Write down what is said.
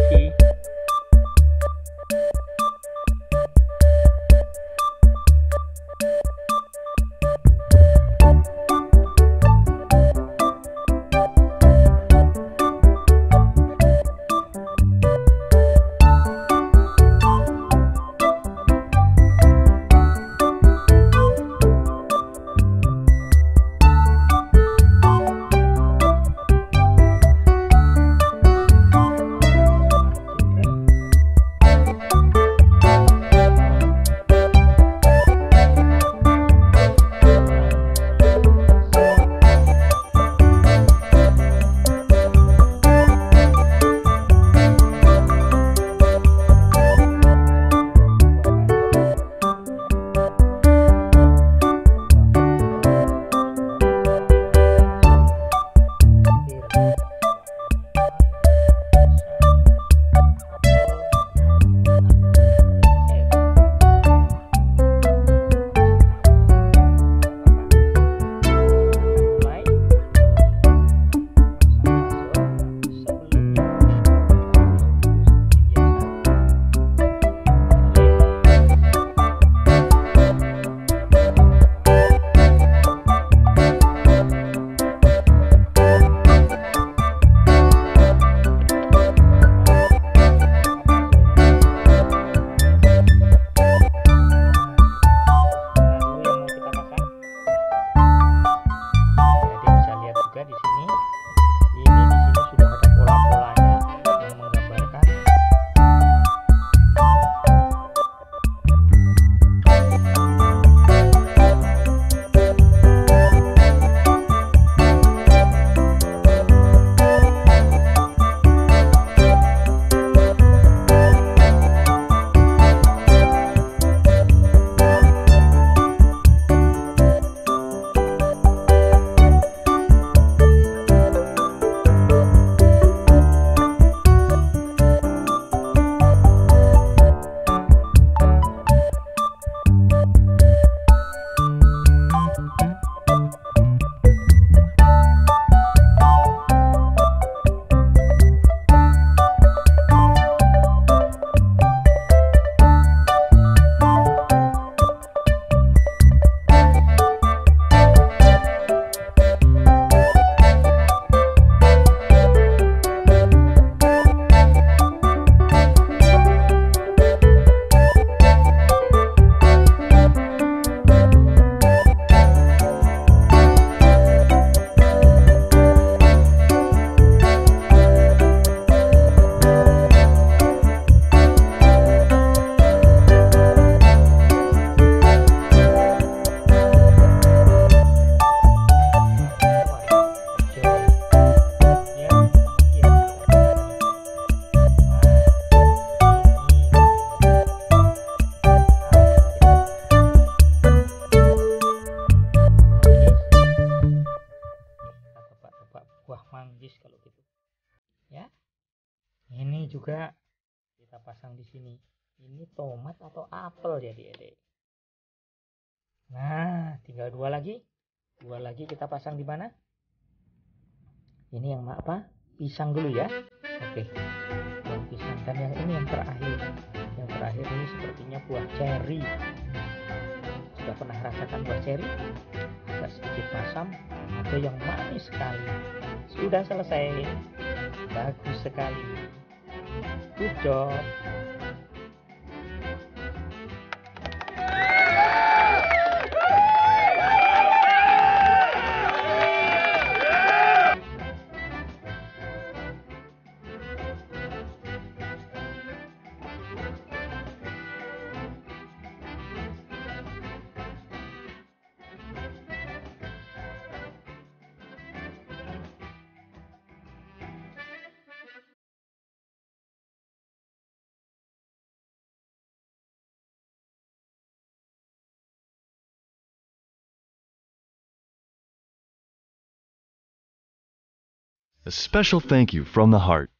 lagi. Buah manggis kalau gitu ya. Ini juga kita pasang di sini. Ini tomat atau apel ya adik-adik. Nah, tinggal dua lagi kita pasang di mana? Ini yang apa? Pisang dulu ya. Oke, yang pisang. Dan yang ini yang terakhir ini sepertinya buah ceri. Sudah pernah rasakan buah ceri? Agak sedikit masam atau yang manis sekali. Sudah selesai. Bagus sekali. Good job. A special thank you from the heart